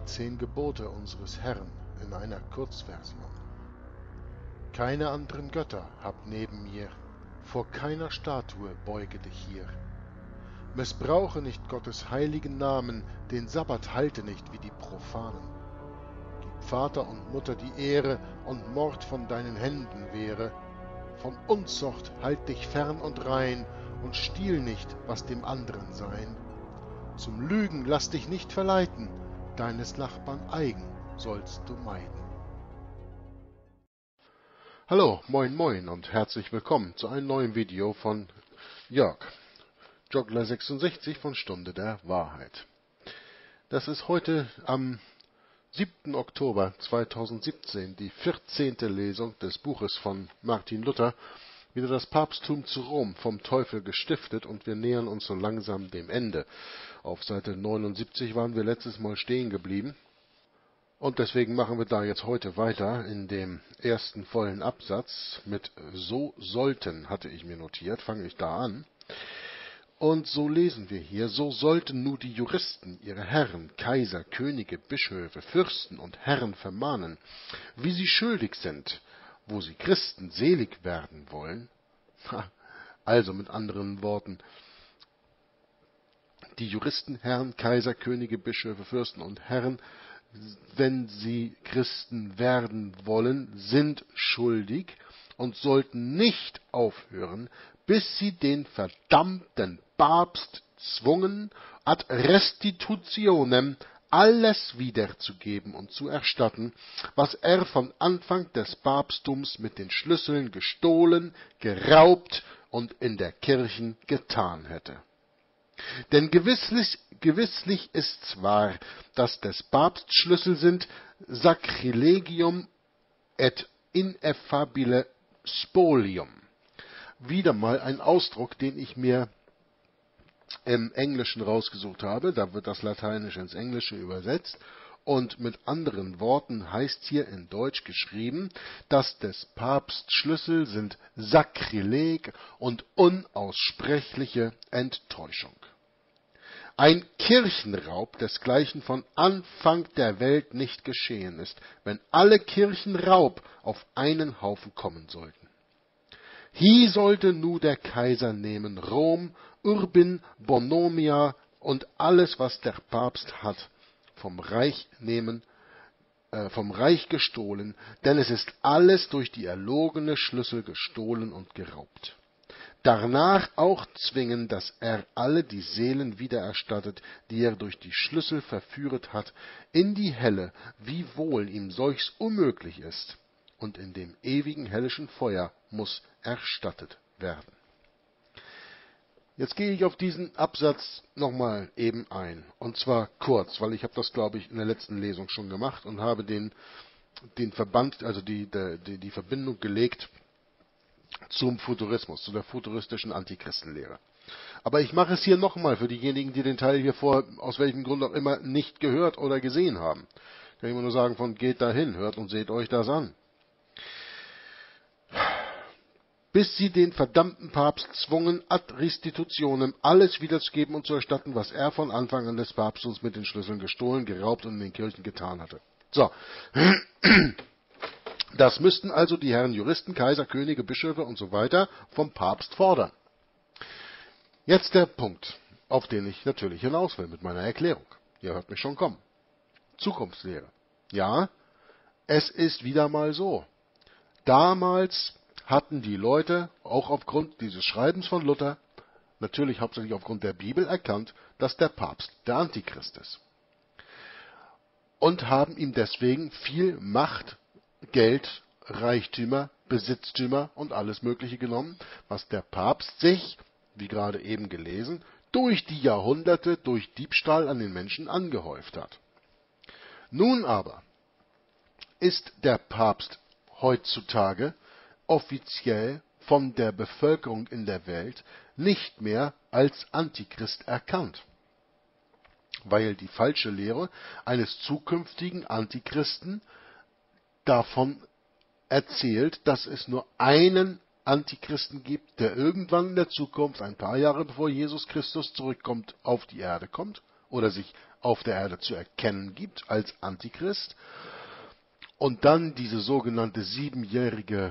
10 Gebote unseres Herrn in einer Kurzversion. Keine anderen Götter habt neben mir, vor keiner Statue beuge dich hier. Missbrauche nicht Gottes heiligen Namen, den Sabbat halte nicht wie die Profanen. Gib Vater und Mutter die Ehre, und Mord von deinen Händen wehre. Von Unzucht halt dich fern und rein, und stiehl nicht, was dem anderen sein. Zum Lügen lass dich nicht verleiten, deines Nachbarn eigen sollst du meiden. Hallo, moin moin und herzlich willkommen zu einem neuen Video von Jörg, Joggler66 von Stunde der Wahrheit. Das ist heute am 7. Oktober 2017 die 14. Lesung des Buches von Martin Luther, wieder das Papsttum zu Rom vom Teufel gestiftet, und wir nähern uns so langsam dem Ende. Auf Seite 79 waren wir letztes Mal stehen geblieben. Und deswegen machen wir da jetzt heute weiter in dem ersten vollen Absatz mit so sollten, hatte ich mir notiert, fange ich da an. Und so lesen wir hier: So sollten nun die Juristen ihre Herren, Kaiser, Könige, Bischöfe, Fürsten und Herren vermahnen, wie sie schuldig sind, wo sie Christen selig werden wollen. Also mit anderen Worten, die Juristen, Herren, Kaiser, Könige, Bischöfe, Fürsten und Herren, wenn sie Christen werden wollen, sind schuldig und sollten nicht aufhören, bis sie den verdammten Papst zwungen, ad restitutionem alles wiederzugeben und zu erstatten, was er von Anfang des Papsttums mit den Schlüsseln gestohlen, geraubt und in der Kirchen getan hätte. Denn gewisslich ist's wahr, dass des Papsts Schlüssel sind Sacrilegium et ineffabile spolium. Wieder mal ein Ausdruck, den ich mir im Englischen rausgesucht habe. Da wird das Lateinische ins Englische übersetzt. Und mit anderen Worten heißt hier in Deutsch geschrieben, dass des Papsts Schlüssel sind Sakrileg und unaussprechliche Enttäuschung. Ein Kirchenraub desgleichen von Anfang der Welt nicht geschehen ist, wenn alle Kirchenraub auf einen Haufen kommen sollten. Hie sollte nu der Kaiser nehmen Rom, Urbin, Bonomia und alles, was der Papst hat, vom Reich nehmen, vom Reich gestohlen, denn es ist alles durch die erlogene Schlüssel gestohlen und geraubt. Danach auch zwingen, dass er alle die Seelen wiedererstattet, die er durch die Schlüssel verführet hat, in die Hölle, wiewohl ihm solches unmöglich ist, und in dem ewigen hellischen Feuer muss erstattet werden. Jetzt gehe ich auf diesen Absatz nochmal eben ein, und zwar kurz, weil ich habe das, glaube ich, in der letzten Lesung schon gemacht und habe den Verband, also die Verbindung gelegt zum Futurismus, zu der futuristischen Antichristenlehre. Aber ich mache es hier nochmal für diejenigen, die den Teil hier aus welchem Grund auch immer nicht gehört oder gesehen haben. Ich kann immer nur sagen, geht dahin, hört und seht euch das an. Bis sie den verdammten Papst zwungen, ad restitutionem alles wiederzugeben und zu erstatten, was er von Anfang an des Papsttums mit den Schlüsseln gestohlen, geraubt und in den Kirchen getan hatte. So. Das müssten also die Herren Juristen, Kaiser, Könige, Bischöfe und so weiter vom Papst fordern. Jetzt der Punkt, auf den ich natürlich hinaus will mit meiner Erklärung. Ihr hört mich schon kommen. Zukunftslehre. Ja, es ist wieder mal so. Damals hatten die Leute, auch aufgrund dieses Schreibens von Luther, natürlich hauptsächlich aufgrund der Bibel, erkannt, dass der Papst der Antichrist ist. Und haben ihm deswegen viel Macht, Geld, Reichtümer, Besitztümer und alles Mögliche genommen, was der Papst sich, wie gerade eben gelesen, durch die Jahrhunderte durch Diebstahl an den Menschen angehäuft hat. Nun aber ist der Papst heutzutage offiziell von der Bevölkerung in der Welt nicht mehr als Antichrist erkannt, weil die falsche Lehre eines zukünftigen Antichristen davon erzählt, dass es nur einen Antichristen gibt, der irgendwann in der Zukunft, ein paar Jahre bevor Jesus Christus zurückkommt, auf die Erde kommt oder sich auf der Erde zu erkennen gibt als Antichrist. Und dann diese sogenannte 7-jährige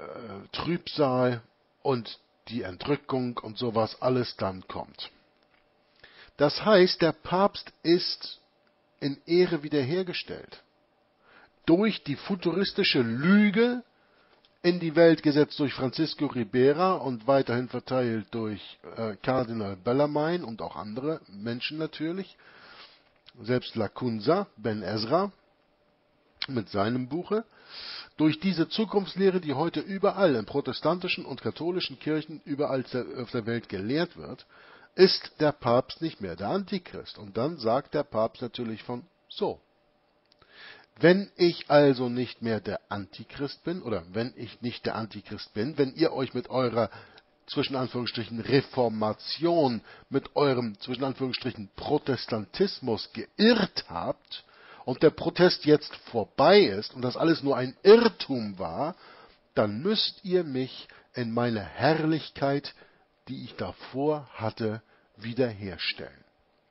Trübsal und die Entrückung und sowas alles dann kommt. Das heißt, der Papst ist in Ehre wiederhergestellt. Durch die futuristische Lüge in die Welt gesetzt durch Francisco Ribera und weiterhin verteilt durch Kardinal Bellarmine und auch andere Menschen natürlich. Selbst Lacunza, Ben Ezra, mit seinem Buche. Durch diese Zukunftslehre, die heute überall in protestantischen und katholischen Kirchen überall auf der Welt gelehrt wird, ist der Papst nicht mehr der Antichrist. Und dann sagt der Papst natürlich so. Wenn ich also nicht mehr der Antichrist bin, oder wenn ich nicht der Antichrist bin, wenn ihr euch mit eurer, zwischen Anführungsstrichen, Reformation, mit eurem, zwischen Anführungsstrichen, Protestantismus geirrt habt, und der Protest jetzt vorbei ist und das alles nur ein Irrtum war, dann müsst ihr mich in meine Herrlichkeit, die ich davor hatte, wiederherstellen.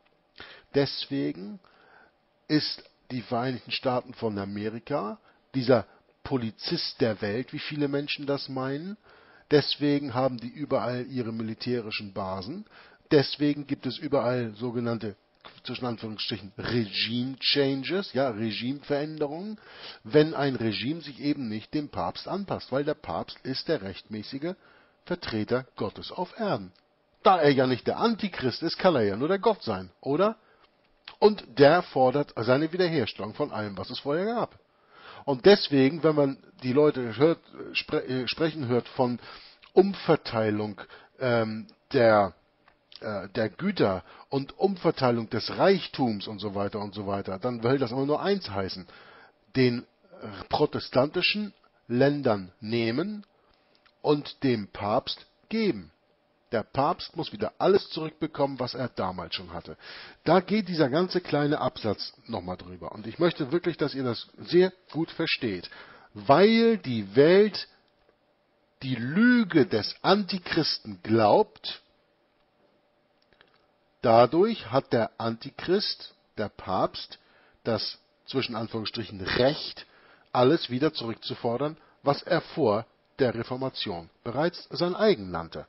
Deswegen ist die Vereinigten Staaten von Amerika dieser Polizist der Welt, wie viele Menschen das meinen. Deswegen haben die überall ihre militärischen Basen. Deswegen gibt es überall sogenannte, zwischen Anführungsstrichen, Regime-Changes, ja, Regimeveränderungen, wenn ein Regime sich eben nicht dem Papst anpasst, weil der Papst ist der rechtmäßige Vertreter Gottes auf Erden. Da er ja nicht der Antichrist ist, kann er ja nur der Gott sein, oder? Und der fordert seine Wiederherstellung von allem, was es vorher gab. Und deswegen, wenn man die Leute sprechen hört von Umverteilung der Güter und Umverteilung des Reichtums und so weiter, dann will das immer nur eins heißen: den protestantischen Ländern nehmen und dem Papst geben. Der Papst muss wieder alles zurückbekommen, was er damals schon hatte. Da geht dieser ganze kleine Absatz nochmal drüber. Und ich möchte wirklich, dass ihr das sehr gut versteht. Weil die Welt die Lüge des Antichristen glaubt, dadurch hat der Antichrist, der Papst, das zwischen Anführungsstrichen Recht, alles wieder zurückzufordern, was er vor der Reformation bereits sein eigen nannte.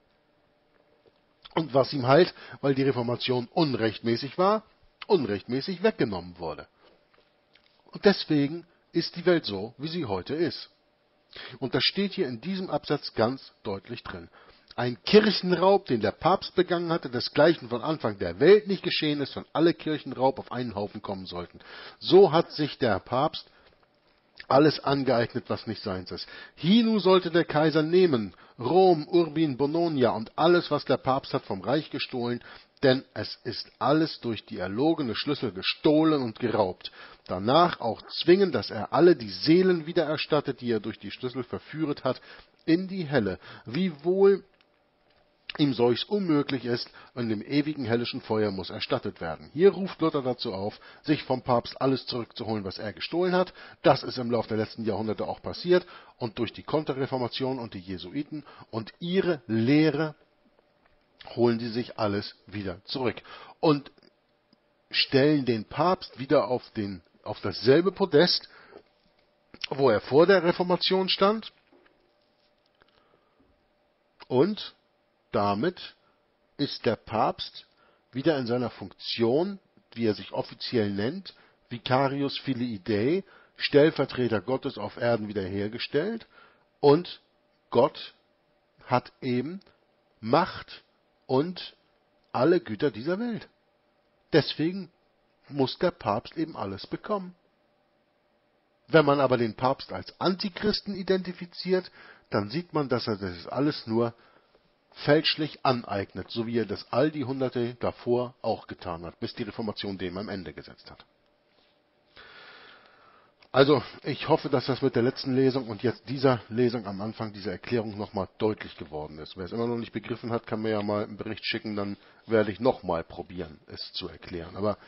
Und was ihm halt, weil die Reformation unrechtmäßig war, unrechtmäßig weggenommen wurde. Und deswegen ist die Welt so, wie sie heute ist. Und das steht hier in diesem Absatz ganz deutlich drin. Ein Kirchenraub, den der Papst begangen hatte, desgleichen von Anfang der Welt nicht geschehen ist, wenn alle Kirchenraub auf einen Haufen kommen sollten. So hat sich der Papst alles angeeignet, was nicht seins ist. Hinu sollte der Kaiser nehmen, Rom, Urbin, Bononia und alles, was der Papst hat, vom Reich gestohlen, denn es ist alles durch die erlogene Schlüssel gestohlen und geraubt. Danach auch zwingen, dass er alle die Seelen wiedererstattet, die er durch die Schlüssel verführet hat, in die Hölle, wiewohl ihm solches unmöglich ist, und dem ewigen hellischen Feuer muss erstattet werden. Hier ruft Luther dazu auf, sich vom Papst alles zurückzuholen, was er gestohlen hat. Das ist im Laufe der letzten Jahrhunderte auch passiert, und durch die Konterreformation und die Jesuiten und ihre Lehre holen sie sich alles wieder zurück und stellen den Papst wieder auf dasselbe Podest, wo er vor der Reformation stand, und damit ist der Papst wieder in seiner Funktion, wie er sich offiziell nennt, Vicarius Filii Dei, Stellvertreter Gottes auf Erden, wiederhergestellt, und Gott hat eben Macht und alle Güter dieser Welt. Deswegen muss der Papst eben alles bekommen. Wenn man aber den Papst als Antichristen identifiziert, dann sieht man, dass er das alles nur fälschlich aneignet, so wie er das all die Hunderte davor auch getan hat, bis die Reformation dem am Ende gesetzt hat. Also, ich hoffe, dass das mit der letzten Lesung und jetzt dieser Lesung am Anfang dieser Erklärung nochmal deutlich geworden ist. Wer es immer noch nicht begriffen hat, kann mir ja mal einen Bericht schicken, dann werde ich nochmal probieren, es zu erklären. Aber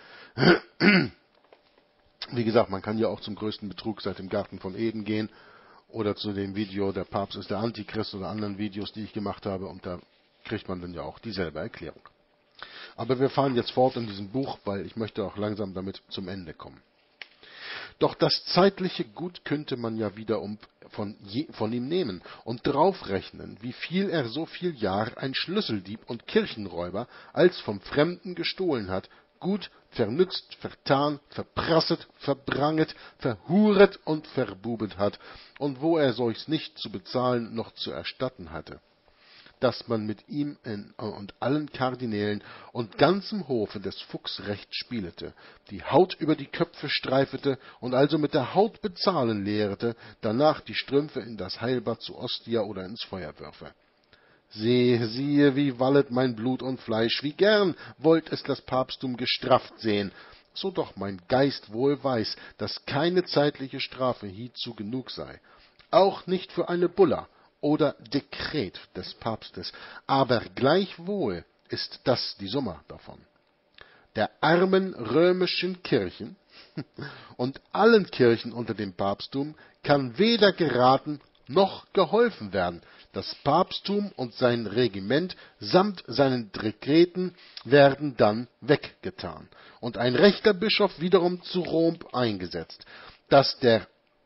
wie gesagt, man kann ja auch zum größten Betrug seit dem Garten von Eden gehen oder zu dem Video Der Papst ist der Antichrist oder anderen Videos, die ich gemacht habe, und da kriegt man dann ja auch dieselbe Erklärung. Aber wir fahren jetzt fort in diesem Buch, weil ich möchte auch langsam damit zum Ende kommen. Doch das zeitliche Gut könnte man ja wiederum von ihm nehmen und draufrechnen, wie viel er so viel Jahr ein Schlüsseldieb und Kirchenräuber als vom Fremden gestohlen hat, gut vernützt, vertan, verprasset, verbranget, verhuret und verbubet hat, und wo er solches nicht zu bezahlen noch zu erstatten hatte, dass man mit ihm und allen Kardinälen und ganzem Hofe des Fuchs recht spielete, die Haut über die Köpfe streifete und also mit der Haut bezahlen lehrete, danach die Strümpfe in das Heilbad zu Ostia oder ins Feuer würfe. Siehe, wie wallet mein Blut und Fleisch, wie gern wollt es das Papsttum gestrafft sehen, so doch mein Geist wohl weiß, dass keine zeitliche Strafe hiezu genug sei, auch nicht für eine Bulla oder Dekret des Papstes, aber gleichwohl ist das die Summe davon. Der armen römischen Kirchen und allen Kirchen unter dem Papsttum kann weder geraten noch geholfen werden. Das Papsttum und sein Regiment samt seinen Dekreten werden dann weggetan und ein rechter Bischof wiederum zu Rom eingesetzt, dass der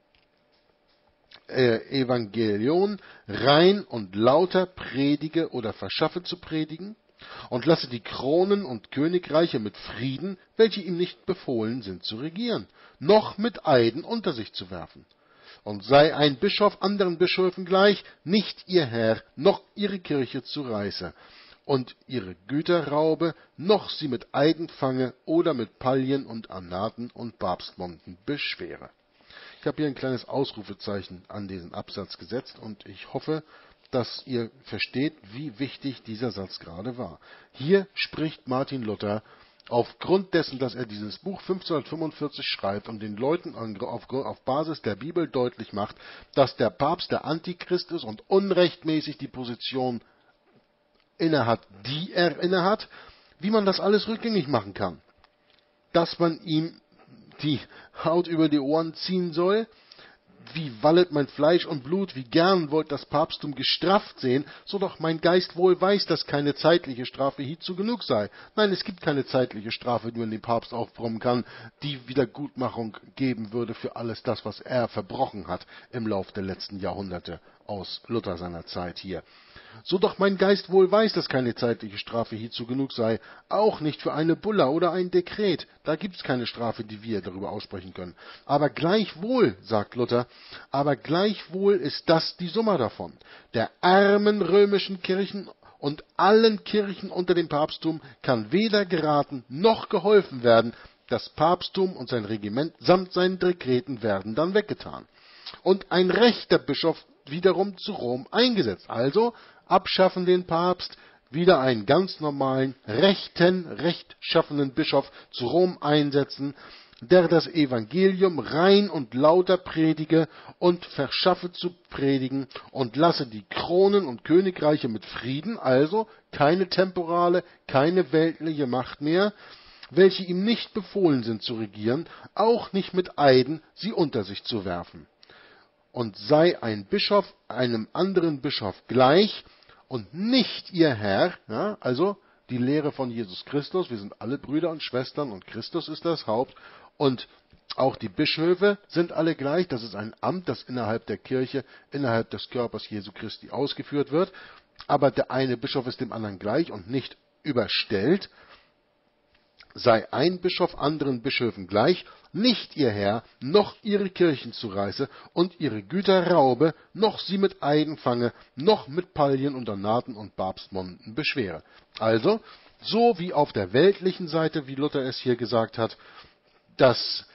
Evangelion rein und lauter predige oder verschaffe zu predigen und lasse die Kronen und Königreiche mit Frieden, welche ihm nicht befohlen sind zu regieren, noch mit Eiden unter sich zu werfen. Und sei ein Bischof anderen Bischöfen gleich, nicht ihr Herr, noch ihre Kirche zu reiße, und ihre Güter raube, noch sie mit Eiden fange oder mit Pallien und Anaten und Papstmonden beschwere. Ich habe hier ein kleines Ausrufezeichen an diesen Absatz gesetzt und ich hoffe, dass ihr versteht, wie wichtig dieser Satz gerade war. Hier spricht Martin Luther aufgrund dessen, dass er dieses Buch 1545 schreibt und den Leuten auf Basis der Bibel deutlich macht, dass der Papst der Antichrist ist und unrechtmäßig die Position innehat, die er innehat, wie man das alles rückgängig machen kann. Dass man ihm die Haut über die Ohren ziehen soll, wie wallet mein Fleisch und Blut, wie gern wollt das Papsttum gestraft sehen, so doch mein Geist wohl weiß, dass keine zeitliche Strafe hiezu genug sei. Nein, es gibt keine zeitliche Strafe, die man dem Papst aufbrummen kann, die Wiedergutmachung geben würde für alles das, was er verbrochen hat im Lauf der letzten Jahrhunderte aus Luther seiner Zeit hier. So doch mein Geist wohl weiß, dass keine zeitliche Strafe hiezu genug sei, auch nicht für eine Bulla oder ein Dekret. Da gibt's keine Strafe, die wir darüber aussprechen können. Aber gleichwohl, sagt Luther, aber gleichwohl ist das die Summe davon. Der armen römischen Kirchen und allen Kirchen unter dem Papsttum kann weder geraten noch geholfen werden. Das Papsttum und sein Regiment samt seinen Dekreten werden dann weggetan. Und ein rechter Bischof wiederum zu Rom eingesetzt. Also abschaffen den Papst, wieder einen ganz normalen, rechtschaffenen Bischof zu Rom einsetzen, der das Evangelium rein und lauter predige und verschaffe zu predigen und lasse die Kronen und Königreiche mit Frieden, also keine temporale, keine weltliche Macht mehr, welche ihm nicht befohlen sind zu regieren, auch nicht mit Eiden sie unter sich zu werfen. Und sei ein Bischof einem anderen Bischof gleich und nicht ihr Herr, ja, also die Lehre von Jesus Christus, wir sind alle Brüder und Schwestern und Christus ist das Haupt und auch die Bischöfe sind alle gleich, das ist ein Amt, das innerhalb der Kirche, innerhalb des Körpers Jesu Christi ausgeführt wird, aber der eine Bischof ist dem anderen gleich und nicht überstellt. Sei ein Bischof anderen Bischöfen gleich, nicht ihr Herr, noch ihre Kirchen zureiße und ihre Güter raube, noch sie mit Eiden fange, noch mit Pallien und Anaten und Papstmonden beschwere. Also, so wie auf der weltlichen Seite, wie Luther es hier gesagt hat, dass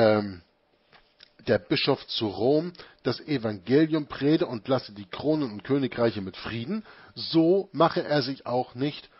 der Bischof zu Rom das Evangelium prede und lasse die Kronen und Königreiche mit Frieden, so mache er sich auch nicht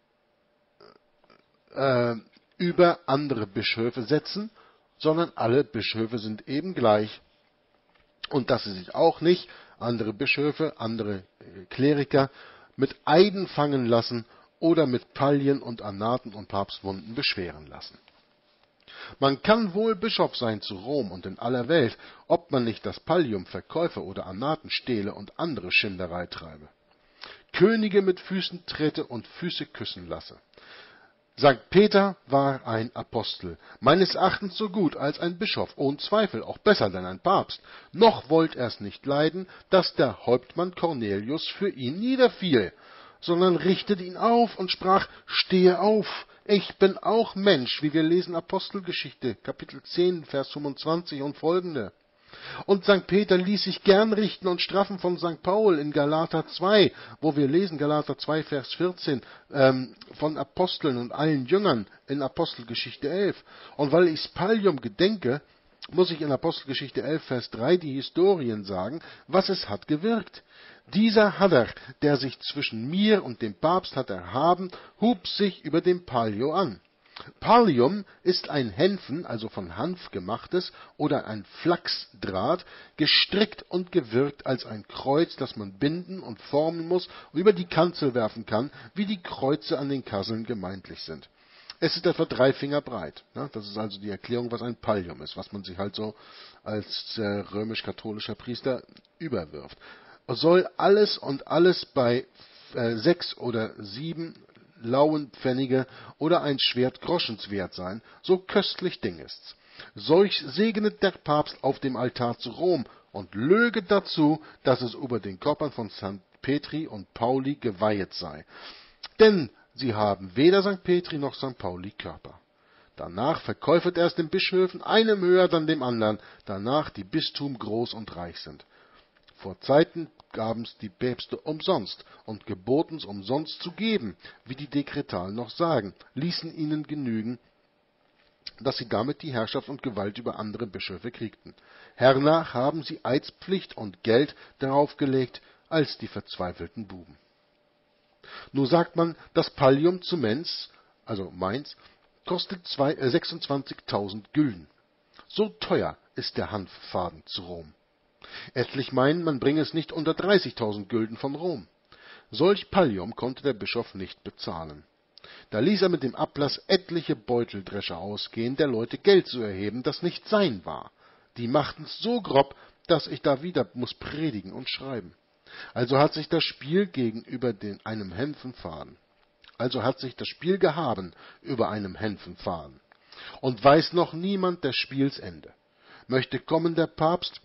über andere Bischöfe setzen, sondern alle Bischöfe sind eben gleich. Und dass sie sich auch nicht andere Bischöfe, andere Kleriker mit Eiden fangen lassen oder mit Pallien und Anaten und Papstmonden beschweren lassen. Man kann wohl Bischof sein zu Rom und in aller Welt, ob man nicht das Pallium verkäufe oder Anaten stehle und andere Schinderei treibe. Könige mit Füßen trete und Füße küssen lasse. Sankt Peter war ein Apostel, meines Erachtens so gut als ein Bischof, ohne Zweifel auch besser denn ein Papst. Noch wollte er's nicht leiden, dass der Hauptmann Cornelius für ihn niederfiel, sondern richtete ihn auf und sprach: Stehe auf, ich bin auch Mensch, wie wir lesen Apostelgeschichte, Kapitel 10, Vers 25 und folgende. Und St. Peter ließ sich gern richten und straffen von St. Paul in Galater 2, wo wir lesen, Galater 2, Vers 14, von Aposteln und allen Jüngern in Apostelgeschichte 11. Und weil ich's Pallium gedenke, muss ich in Apostelgeschichte 11, Vers 3 die Historien sagen, was es hat gewirkt. Dieser Hadder, der sich zwischen mir und dem Papst hat erhaben, hub sich über dem Pallio an. Pallium ist ein Hänfen, also von Hanf gemachtes, oder ein Flachsdraht, gestrickt und gewirkt als ein Kreuz, das man binden und formen muss und über die Kanzel werfen kann, wie die Kreuze an den Kasseln gemeintlich sind. Es ist etwa 3 Finger breit. Das ist also die Erklärung, was ein Pallium ist, was man sich halt so als römisch-katholischer Priester überwirft. Es soll alles bei 6 oder 7 Lauenpfennige oder ein Schwert Groschenswert sein, so köstlich Ding ist's. Solch segnet der Papst auf dem Altar zu Rom und löge dazu, dass es über den Körpern von St. Petri und Pauli geweihet sei. Denn sie haben weder St. Petri noch St. Pauli Körper. Danach verkäufet er es den Bischöfen, einem höher dann dem anderen, danach die Bistum groß und reich sind. Vor Zeiten gaben's die Päpste umsonst und geboten's umsonst zu geben, wie die Dekretalen noch sagen, ließen ihnen genügen, dass sie damit die Herrschaft und Gewalt über andere Bischöfe kriegten. Hernach haben sie Eidspflicht und Geld darauf gelegt, als die verzweifelten Buben. Nur sagt man, das Pallium zu Mainz, also Mainz, kostet 26.000 Gülden. So teuer ist der Hanffaden zu Rom. Etlich meinen, man bringe es nicht unter 30.000 Gülden von Rom. Solch Pallium konnte der Bischof nicht bezahlen. Da ließ er mit dem Ablass etliche Beuteldrescher ausgehen, der Leute Geld zu erheben, das nicht sein war. Die machen's so grob, dass ich da wieder muss predigen und schreiben. Also hat sich das Spiel einem Hänfenfaden. Also hat sich das Spiel gehaben über einem Hänfenfaden. Und weiß noch niemand des Spiels Ende. Möchte kommen der Papst,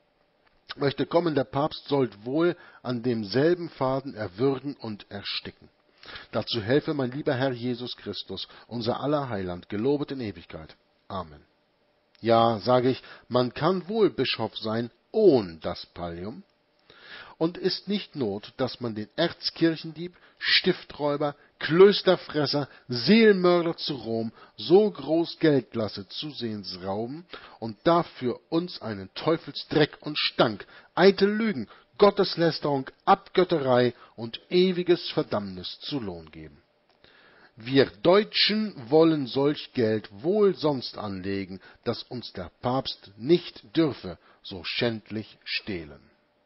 sollt wohl an demselben Faden erwürgen und ersticken. Dazu helfe mein lieber Herr Jesus Christus, unser aller Heiland, gelobet in Ewigkeit. Amen. Ja, sage ich, man kann wohl Bischof sein ohne das Pallium, und ist nicht Not, dass man den Erzkirchendieb, Stifträuber, Klösterfresser, Seelenmörder zu Rom so groß Geld lasse zusehends rauben und dafür uns einen Teufelsdreck und Stank, eitel Lügen, Gotteslästerung, Abgötterei und ewiges Verdammnis zu Lohn geben. Wir Deutschen wollen solch Geld wohl sonst anlegen, dass uns der Papst nicht dürfe so schändlich stehlen.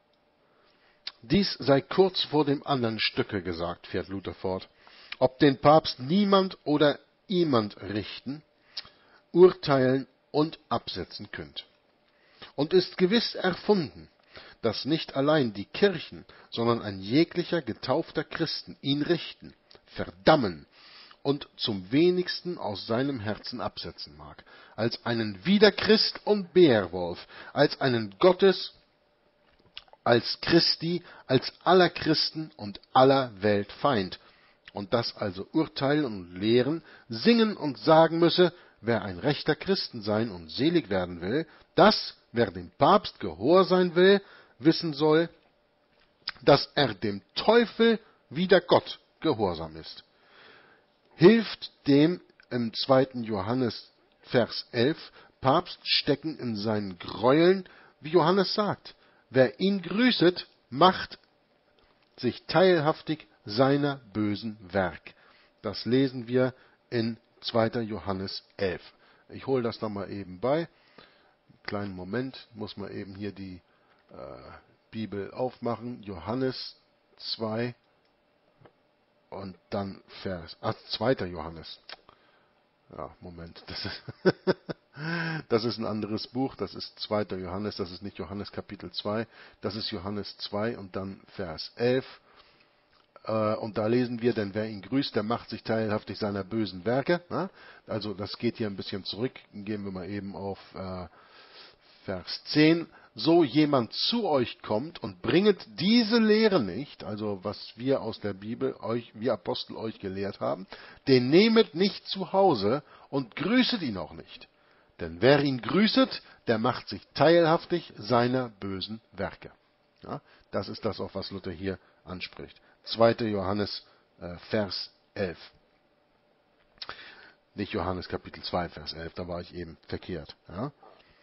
Dies sei kurz vor dem anderen Stücke gesagt, fährt Luther fort, ob den Papst niemand oder jemand richten, urteilen und absetzen könnt. Und ist gewiss erfunden, dass nicht allein die Kirchen, sondern ein jeglicher getaufter Christen ihn richten, verdammen und zum wenigsten aus seinem Herzen absetzen mag, als einen Widerchrist und Bärwolf, als einen Gottes, als Christi, als aller Christen und aller Welt Feind, und das also urteilen und lehren, singen und sagen müsse, wer ein rechter Christen sein und selig werden will, dass, wer dem Papst gehorsam will, wissen soll, dass er dem Teufel wider Gott gehorsam ist. Hilft dem im 2. Johannes Vers 11 Papst stecken in seinen Gräueln, wie Johannes sagt, wer ihn grüßet, macht sich teilhaftig seiner bösen Werk. Das lesen wir in 2. Johannes 11. Ich hole das nochmal eben bei. Kleinen Moment, muss man eben hier die Bibel aufmachen. Johannes 2 und dann Vers 2. Johannes. Ja, Moment, das ist ein anderes Buch, das ist 2. Johannes, das ist nicht Johannes Kapitel 2, das ist Johannes 2 und dann Vers 11. Und da lesen wir, denn wer ihn grüßt, der macht sich teilhaftig seiner bösen Werke. Also das geht hier ein bisschen zurück. Gehen wir mal eben auf Vers 10. So jemand zu euch kommt und bringet diese Lehre nicht, also was wir aus der Bibel, wir Apostel euch gelehrt haben, den nehmet nicht zu Hause und grüßet ihn auch nicht. Denn wer ihn grüßet, der macht sich teilhaftig seiner bösen Werke. Ja, das ist das, auf was Luther hier anspricht. 2. Johannes, Vers 11. Nicht Johannes Kapitel 2, Vers 11, da war ich eben verkehrt. Ja.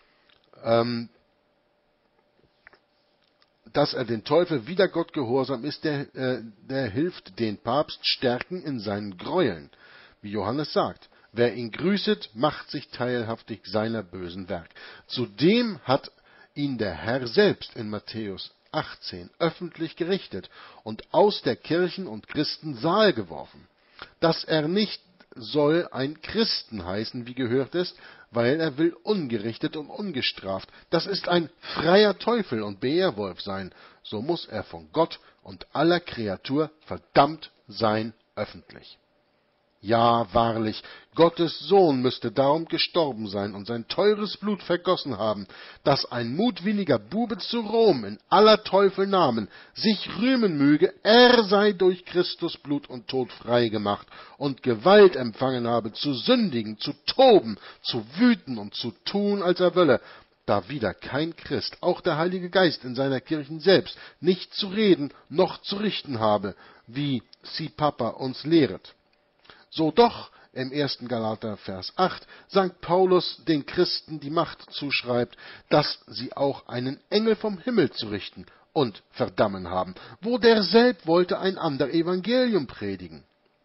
Dass er den Teufel wider Gott gehorsam ist, der hilft den Papst stärken in seinen Gräueln. Wie Johannes sagt, wer ihn grüßet, macht sich teilhaftig seiner bösen Werk. Zudem hat ihn der Herr selbst in Matthäus 18 öffentlich gerichtet und aus der Kirchen und Christen Saal geworfen, dass er nicht soll ein Christen heißen, wie gehört ist, weil er will ungerichtet und ungestraft. Das ist ein freier Teufel und Beerwolf sein. So muss er von Gott und aller Kreatur verdammt sein öffentlich. Ja, wahrlich, Gottes Sohn müsste darum gestorben sein und sein teures Blut vergossen haben, dass ein mutwilliger Bube zu Rom in aller Teufel Namen sich rühmen möge, er sei durch Christus Blut und Tod frei gemacht und Gewalt empfangen habe, zu sündigen, zu toben, zu wüten und zu tun, als er wolle, da wieder kein Christ, auch der Heilige Geist in seiner Kirchen selbst, nicht zu reden noch zu richten habe, wie si Papa uns lehret. So doch im 1. Galater Vers 8 St. Paulus den Christen die Macht zuschreibt, dass sie auch einen Engel vom Himmel zu richten und verdammen haben, wo derselb wollte ein ander Evangelium predigen.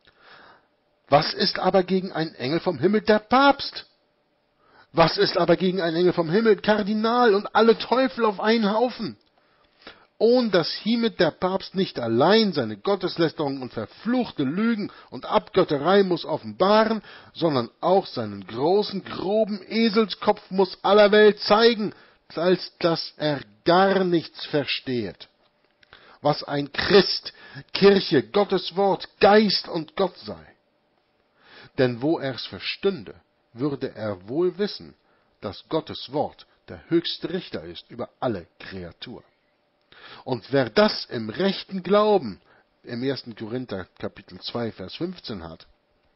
Was ist aber gegen einen Engel vom Himmel der Papst? Was ist aber gegen einen Engel vom Himmel Kardinal und alle Teufel auf einen Haufen? Ohn dass hiemit der Papst nicht allein seine Gotteslästerung und verfluchte Lügen und Abgötterei muss offenbaren, sondern auch seinen großen, groben Eselskopf muss aller Welt zeigen, als dass er gar nichts versteht. Was ein Christ, Kirche, Gottes Wort, Geist und Gott sei. Denn wo er's verstünde, würde er wohl wissen, dass Gottes Wort der höchste Richter ist über alle Kreatur. Und wer das im rechten Glauben im 1. Korinther Kapitel 2, Vers 15 hat,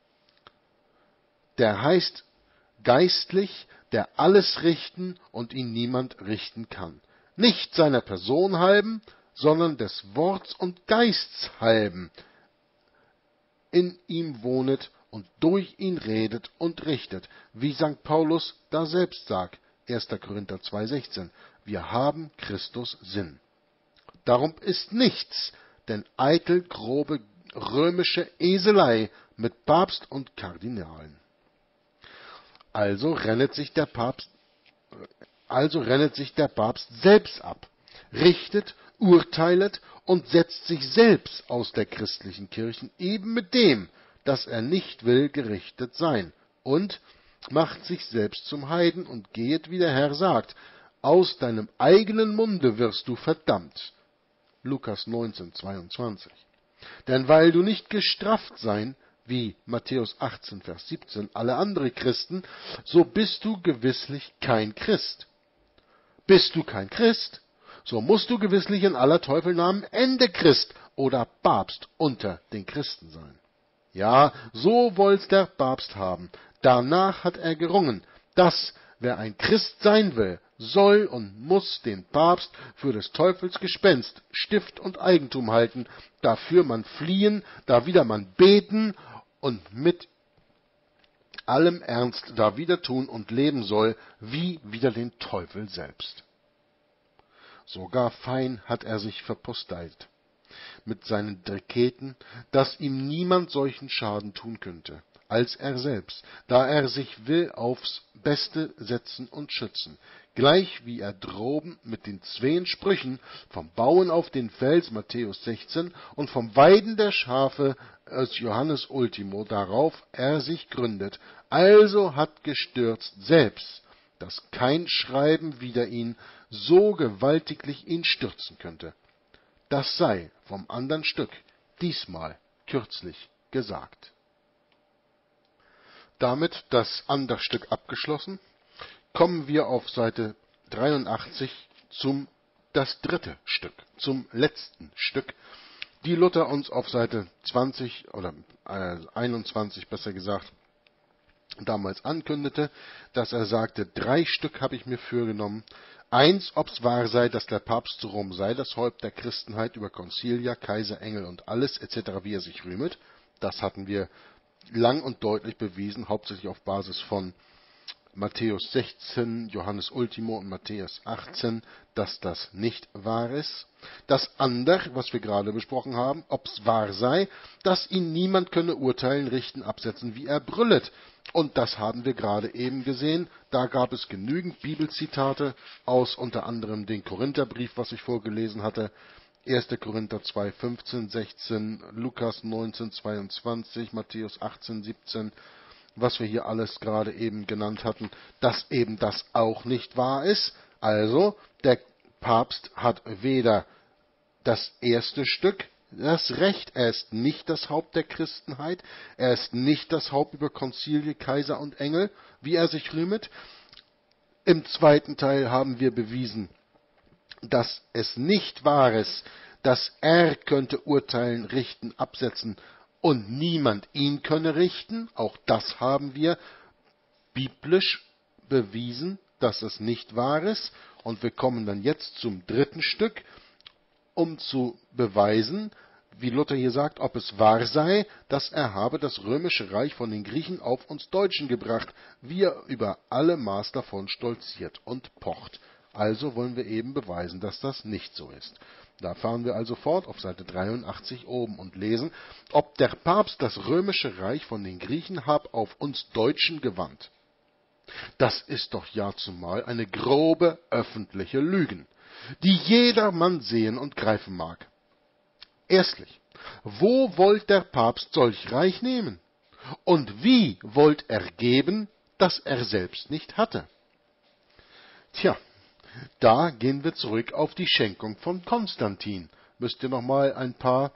der heißt geistlich, der alles richten und ihn niemand richten kann. Nicht seiner Person halben, sondern des Worts und Geists halben. In ihm wohnet und durch ihn redet und richtet, wie St. Paulus da selbst sagt, 1. Korinther 2,16, wir haben Christus Sinn. Darum ist nichts, denn eitel, grobe, römische Eselei mit Papst und Kardinalen. Also rennet sich der Papst selbst ab, richtet, urteilet und setzt sich selbst aus der christlichen Kirche eben mit dem, dass er nicht will gerichtet sein, und macht sich selbst zum Heiden und gehet, wie der Herr sagt, aus deinem eigenen Munde wirst du verdammt. Lukas 19, 22. Denn weil du nicht gestraft sein, wie Matthäus 18, Vers 17, alle andere Christen, so bist du gewisslich kein Christ. Bist du kein Christ, so musst du gewisslich in aller Teufel Namen Ende Christ oder Papst unter den Christen sein. Ja, so wollt's der Papst haben. Danach hat er gerungen, dass, wer ein Christ sein will, soll und muss den Papst für des Teufels Gespenst, Stift und Eigentum halten, dafür man fliehen, da wieder man beten und mit allem Ernst da wieder tun und leben soll, wie wider den Teufel selbst. Sogar fein hat er sich verposteilt mit seinen Dekreten, dass ihm niemand solchen Schaden tun könnte, als er selbst, da er sich will aufs Beste setzen und schützen, gleich wie er droben mit den 2 Sprüchen vom Bauen auf den Fels, Matthäus 16, und vom Weiden der Schafe aus Johannes Ultimo, darauf er sich gründet, also hat gestürzt selbst, dass kein Schreiben wider ihn so gewaltiglich ihn stürzen könnte. Das sei vom andern Stück diesmal kürzlich gesagt. Damit das Andersstück abgeschlossen, kommen wir auf Seite 83 das dritte Stück, zum letzten Stück, die Luther uns auf Seite 20 oder 21 besser gesagt damals ankündigte, dass er sagte, 3 Stück habe ich mir vorgenommen. 1, ob's wahr sei, dass der Papst zu Rom sei, das Haupt der Christenheit über Konzilia, Kaiser, Engel und alles etc., wie er sich rühmet. Das hatten wir lang und deutlich bewiesen, hauptsächlich auf Basis von Matthäus 16, Johannes Ultimo und Matthäus 18, dass das nicht wahr ist. Das andere, was wir gerade besprochen haben, ob's wahr sei, dass ihn niemand könne urteilen, richten, absetzen, wie er brüllet. Und das haben wir gerade eben gesehen. Da gab es genügend Bibelzitate aus unter anderem den Korintherbrief, was ich vorgelesen hatte. 1. Korinther 2, 15, 16, Lukas 19, 22, Matthäus 18, 17, was wir hier alles gerade eben genannt hatten, dass eben das auch nicht wahr ist. Also, der Papst hat weder das erste Stück, das Recht, er ist nicht das Haupt der Christenheit, er ist nicht das Haupt über Konzilie, Kaiser und Engel, wie er sich rühmet. Im zweiten Teil haben wir bewiesen, dass es nicht wahr ist, dass er könnte urteilen, richten, absetzen und niemand ihn könne richten. Auch das haben wir biblisch bewiesen, dass es nicht wahr ist. Und wir kommen dann jetzt zum dritten Stück, um zu beweisen, wie Luther hier sagt, ob es wahr sei, dass er habe das römische Reich von den Griechen auf uns Deutschen gebracht, wie er über alle Maß davon stolziert und pocht. Also wollen wir eben beweisen, dass das nicht so ist. Da fahren wir also fort auf Seite 83 oben und lesen, ob der Papst das römische Reich von den Griechen hab auf uns Deutschen gewandt. Das ist doch ja zumal eine grobe öffentliche Lügen, die jedermann sehen und greifen mag. Erstlich, wo wollt der Papst solch Reich nehmen? Und wie wollt er geben, das er selbst nicht hatte? Tja, da gehen wir zurück auf die Schenkung von Konstantin. Müsst ihr noch mal ein paar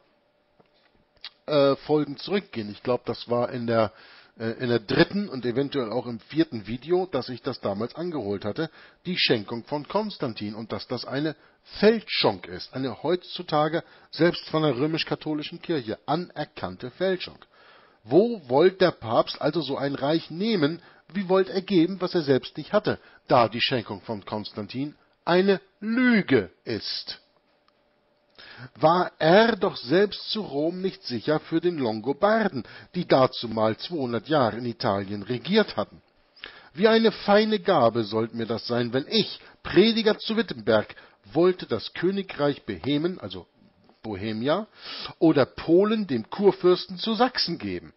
Folgen zurückgehen. Ich glaube, das war in der dritten und eventuell auch im 4. Video, dass ich das damals angeholt hatte, die Schenkung von Konstantin, und dass das eine Fälschung ist, eine heutzutage selbst von der römisch-katholischen Kirche anerkannte Fälschung. Wo wollte der Papst also so ein Reich nehmen, wie wollte er geben, was er selbst nicht hatte, da die Schenkung von Konstantin eine Lüge ist? War er doch selbst zu Rom nicht sicher für den Longobarden, die dazumal 200 Jahre in Italien regiert hatten. Wie eine feine Gabe sollte mir das sein, wenn ich, Prediger zu Wittenberg, wollte das Königreich Bohemen, also Bohemia, oder Polen dem Kurfürsten zu Sachsen geben.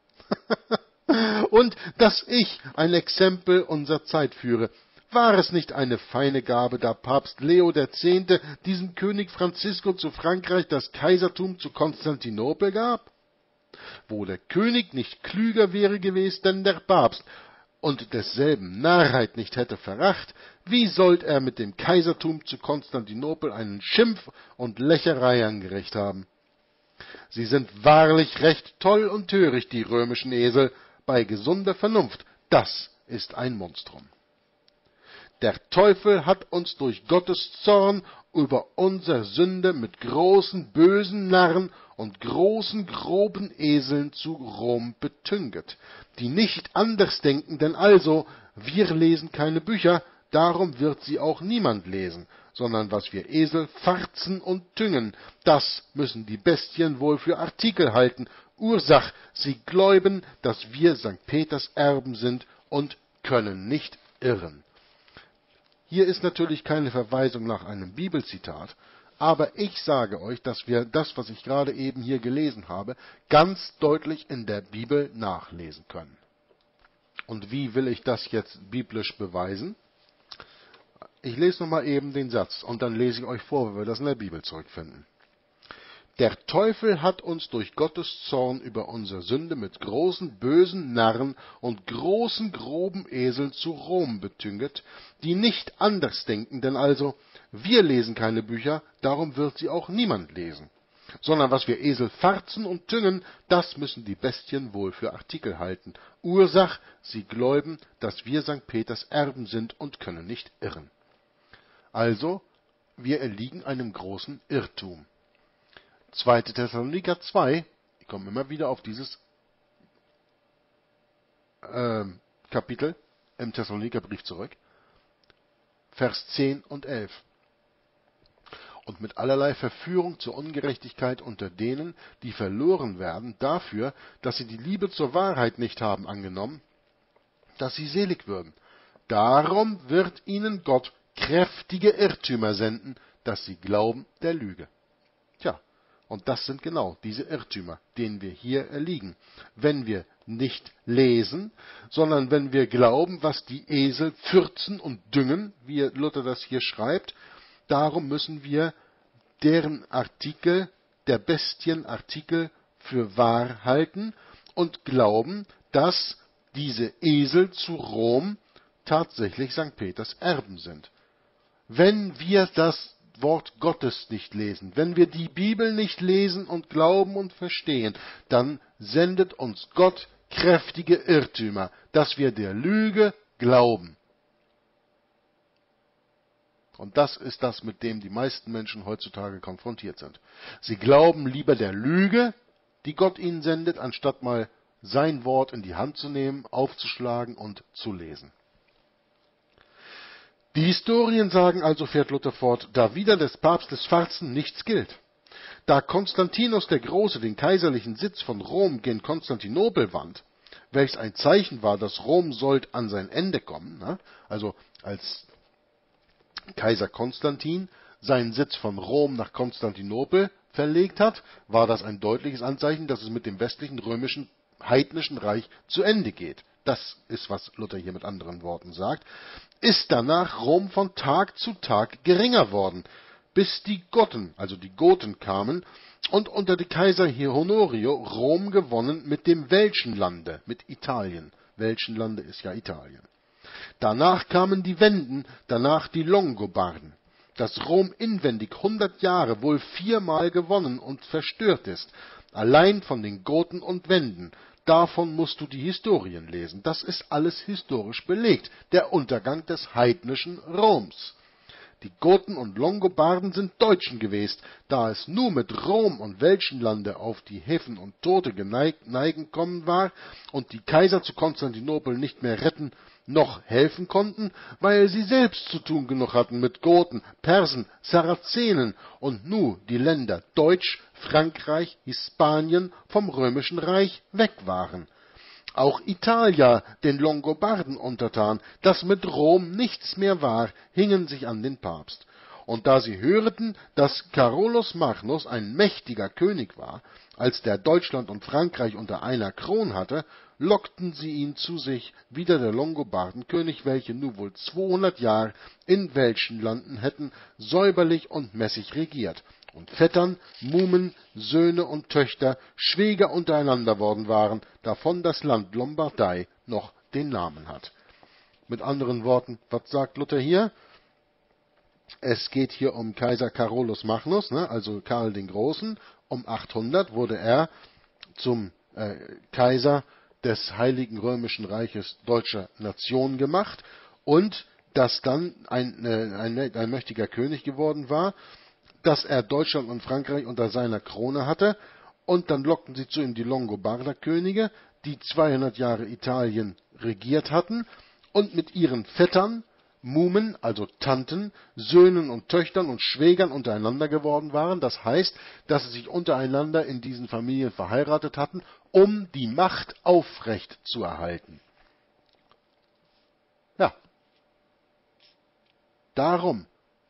Und dass ich ein Exempel unserer Zeit führe. War es nicht eine feine Gabe, da Papst Leo X. diesem König Francisco zu Frankreich das Kaisertum zu Konstantinopel gab? Wo der König nicht klüger wäre gewesen denn der Papst und desselben Narrheit nicht hätte verracht, wie sollt er mit dem Kaisertum zu Konstantinopel einen Schimpf und Lächerei angerichtet haben? Sie sind wahrlich recht toll und töricht, die römischen Esel, bei gesunder Vernunft, das ist ein Monstrum. Der Teufel hat uns durch Gottes Zorn über unsere Sünde mit großen bösen Narren und großen groben Eseln zu Rom betünget, die nicht anders denken, denn also, wir lesen keine Bücher, darum wird sie auch niemand lesen, sondern was wir Esel farzen und tüngen, das müssen die Bestien wohl für Artikel halten, Ursach, sie gläuben, dass wir St. Peters Erben sind und können nicht irren. Hier ist natürlich keine Verweisung nach einem Bibelzitat, aber ich sage euch, dass wir das, was ich gerade eben hier gelesen habe, ganz deutlich in der Bibel nachlesen können. Und wie will ich das jetzt biblisch beweisen? Ich lese nochmal eben den Satz und dann lese ich euch vor, wie wir das in der Bibel zurückfinden. Der Teufel hat uns durch Gottes Zorn über unsere Sünde mit großen bösen Narren und großen groben Eseln zu Rom betünget, die nicht anders denken, denn also, wir lesen keine Bücher, darum wird sie auch niemand lesen, sondern was wir Esel farzen und tüngen, das müssen die Bestien wohl für Artikel halten. Ursach, sie gläuben, dass wir St. Peters Erben sind und können nicht irren. Also, wir erliegen einem großen Irrtum. 2. Thessaloniker 2, ich komme immer wieder auf dieses Kapitel im Thessalonikerbrief zurück, Vers 10 und 11. Und mit allerlei Verführung zur Ungerechtigkeit unter denen, die verloren werden, dafür, dass sie die Liebe zur Wahrheit nicht haben angenommen, dass sie selig würden. Darum wird ihnen Gott kräftige Irrtümer senden, dass sie glauben der Lüge. Tja, und das sind genau diese Irrtümer, denen wir hier erliegen. Wenn wir nicht lesen, sondern wenn wir glauben, was die Esel fürzen und düngen, wie Luther das hier schreibt, darum müssen wir deren Artikel, der Bestienartikel, für wahr halten und glauben, dass diese Esel zu Rom tatsächlich St. Peters Erben sind. Wenn wir das Wort Gottes nicht lesen, wenn wir die Bibel nicht lesen und glauben und verstehen, dann sendet uns Gott kräftige Irrtümer, dass wir der Lüge glauben. Und das ist das, mit dem die meisten Menschen heutzutage konfrontiert sind. Sie glauben lieber der Lüge, die Gott ihnen sendet, anstatt mal sein Wort in die Hand zu nehmen, aufzuschlagen und zu lesen. Die Historien sagen also, fährt Luther fort, da wieder des Papstes Farzen nichts gilt. Da Konstantinus der Große den kaiserlichen Sitz von Rom gen Konstantinopel wand, welches ein Zeichen war, dass Rom sollt an sein Ende kommen, also als Kaiser Konstantin seinen Sitz von Rom nach Konstantinopel verlegt hat, war das ein deutliches Anzeichen, dass es mit dem westlichen römischen heidnischen Reich zu Ende geht. Das ist, was Luther hier mit anderen Worten sagt. Ist danach Rom von Tag zu Tag geringer worden, bis die Goten, also die Goten kamen und unter die Kaiser Honorio Rom gewonnen mit dem Welschenlande, mit Italien. Welschenlande ist ja Italien. Danach kamen die Wenden, danach die Longobarden. Dass Rom inwendig 100 Jahre wohl 4-mal gewonnen und verstört ist, allein von den Goten und Wenden, davon musst du die Historien lesen. Das ist alles historisch belegt, der Untergang des heidnischen Roms. Die Goten und Longobarden sind Deutschen gewesen, da es nur mit Rom und Welschenlande auf die Hefen und Tote neigen kommen war und die Kaiser zu Konstantinopel nicht mehr retten noch helfen konnten, weil sie selbst zu tun genug hatten mit Goten, Persen, Sarazenen und nu die Länder Deutsch, Frankreich, Hispanien vom römischen Reich weg waren. Auch Italia, den Longobarden untertan, das mit Rom nichts mehr war, hingen sich an den Papst. Und da sie hörten, dass Carolus Magnus ein mächtiger König war, als der Deutschland und Frankreich unter einer Kron hatte, lockten sie ihn zu sich, wieder der Longobardenkönig, welche nur wohl 200 Jahre in Welschenlanden hätten säuberlich und mäßig regiert, und Vettern, Muhmen, Söhne und Töchter Schwäger untereinander worden waren, davon das Land Lombardei noch den Namen hat. Mit anderen Worten, was sagt Luther hier? Es geht hier um Kaiser Carolus Magnus, also Karl den Großen. Um 800 wurde er zum Kaiser des Heiligen Römischen Reiches deutscher Nation gemacht und dass dann ein mächtiger König geworden war, dass er Deutschland und Frankreich unter seiner Krone hatte, und dann lockten sie zu ihm die Longobarder-Könige, die 200 Jahre Italien regiert hatten und mit ihren Vettern, Muhmen, also Tanten, Söhnen und Töchtern und Schwägern untereinander geworden waren. Das heißt, dass sie sich untereinander in diesen Familien verheiratet hatten, um die Macht aufrecht zu erhalten. Ja, darum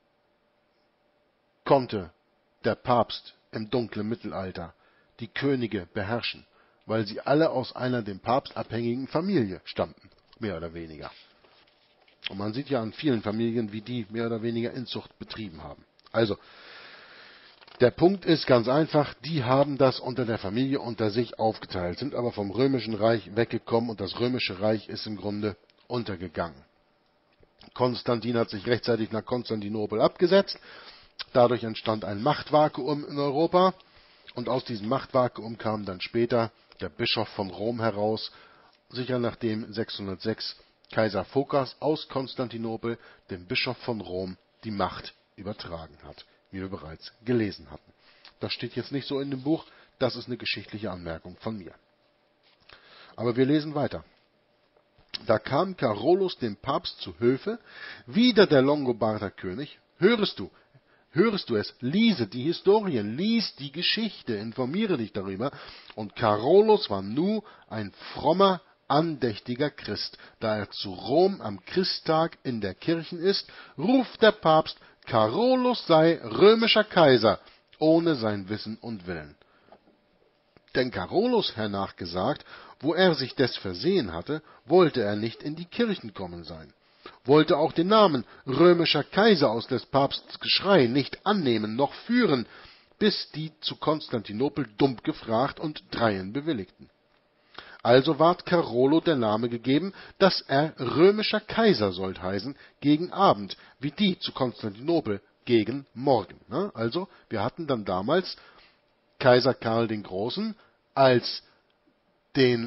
konnte der Papst im dunklen Mittelalter die Könige beherrschen, weil sie alle aus einer dem Papst abhängigen Familie stammten, mehr oder weniger. Und man sieht ja an vielen Familien, wie die mehr oder weniger Inzucht betrieben haben. Also, der Punkt ist ganz einfach, die haben das unter der Familie unter sich aufgeteilt, sind aber vom Römischen Reich weggekommen und das Römische Reich ist im Grunde untergegangen. Konstantin hat sich rechtzeitig nach Konstantinopel abgesetzt. Dadurch entstand ein Machtvakuum in Europa Und aus diesem Machtvakuum kam dann später der Bischof von Rom heraus, sicher nachdem 606 Kaiser Phokas aus Konstantinopel dem Bischof von Rom die Macht übertragen hat, wie wir bereits gelesen hatten. Das steht jetzt nicht so in dem Buch, das ist eine geschichtliche Anmerkung von mir. Aber wir lesen weiter. Da kam Carolus dem Papst zu Hilfe, wieder der Longobarder König. Hörst du es? Liese die Historien, lies die Geschichte, informiere dich darüber. Und Carolus war nu ein frommer, andächtiger Christ. Da er zu Rom am Christtag in der Kirchen ist, ruft der Papst, Carolus sei römischer Kaiser, ohne sein Wissen und Willen. Denn Carolus, hernach gesagt, wo er sich des versehen hatte, wollte er nicht in die Kirchen kommen sein, wollte auch den Namen römischer Kaiser aus des Papstes Geschrei nicht annehmen noch führen, bis die zu Konstantinopel dumm gefragt und dreien bewilligten. Also ward Carolo der Name gegeben, dass er römischer Kaiser sollt heißen, gegen Abend, wie die zu Konstantinopel gegen Morgen. Also, wir hatten dann damals Kaiser Karl den Großen als den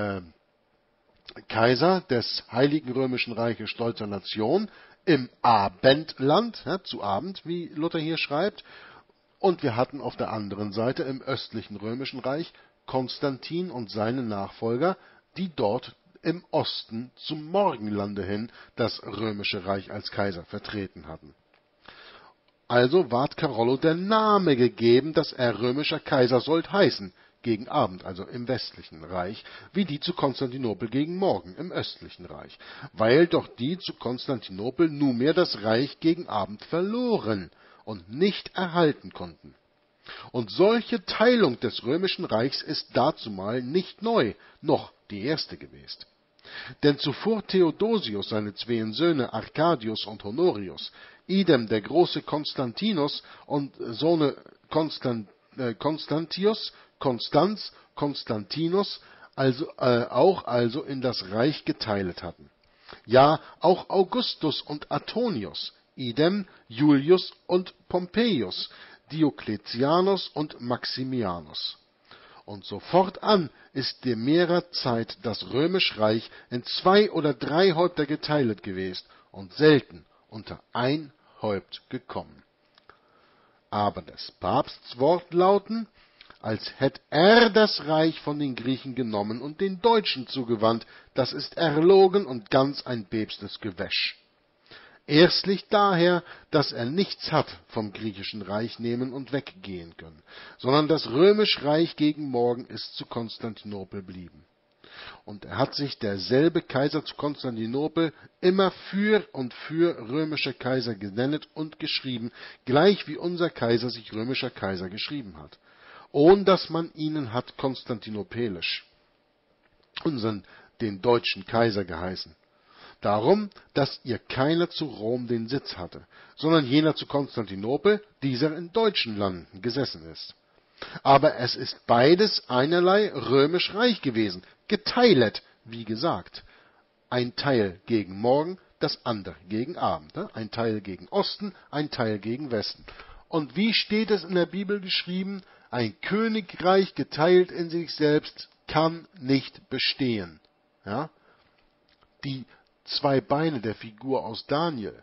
Kaiser des Heiligen Römischen Reiches stolzer Nation im Abendland, zu Abend, wie Luther hier schreibt, und wir hatten auf der anderen Seite im östlichen Römischen Reich Konstantin und seine Nachfolger, die dort im Osten zum Morgenlande hin das Römische Reich als Kaiser vertreten hatten. Also ward Carolo der Name gegeben, dass er römischer Kaiser sollt heißen, gegen Abend, also im westlichen Reich, wie die zu Konstantinopel gegen Morgen, im östlichen Reich, weil doch die zu Konstantinopel nunmehr das Reich gegen Abend verloren und nicht erhalten konnten. Und solche Teilung des römischen Reichs ist dazumal nicht neu, noch die erste gewesen. Denn zuvor Theodosius seine zween Söhne Arcadius und Honorius, idem der große Konstantinus und Sohne Konstantius, Konstanz, Konstantinus, also in das Reich geteilt hatten. Ja, auch Augustus und Antonius, idem Julius und Pompeius, Diokletianus und Maximianus. Und so fortan ist der mehrer Zeit das Römisch Reich in 2 oder 3 Häupter geteilt gewesen und selten unter ein Häupt gekommen. Aber des Papsts Wort lauten, als hätt er das Reich von den Griechen genommen und den Deutschen zugewandt, das ist erlogen und ganz ein bebstes Gewäsch. Erstlich daher, dass er nichts hat vom griechischen Reich nehmen und weggehen können, sondern das Römisch Reich gegen Morgen ist zu Konstantinopel blieben. Und er hat sich derselbe Kaiser zu Konstantinopel immer für römische Kaiser genennet und geschrieben, gleich wie unser Kaiser sich römischer Kaiser geschrieben hat, ohn dass man ihnen hat konstantinopelisch, den deutschen Kaiser geheißen. Darum, dass ihr keiner zu Rom den Sitz hatte, sondern jener zu Konstantinopel, dieser in deutschen Landen gesessen ist. Aber es ist beides einerlei römisch Reich gewesen, geteilet, wie gesagt. Ein Teil gegen Morgen, das andere gegen Abend. Ein Teil gegen Osten, ein Teil gegen Westen. Und wie steht es in der Bibel geschrieben? Ein Königreich geteilt in sich selbst kann nicht bestehen. Ja? Die 2 Beine der Figur aus Daniel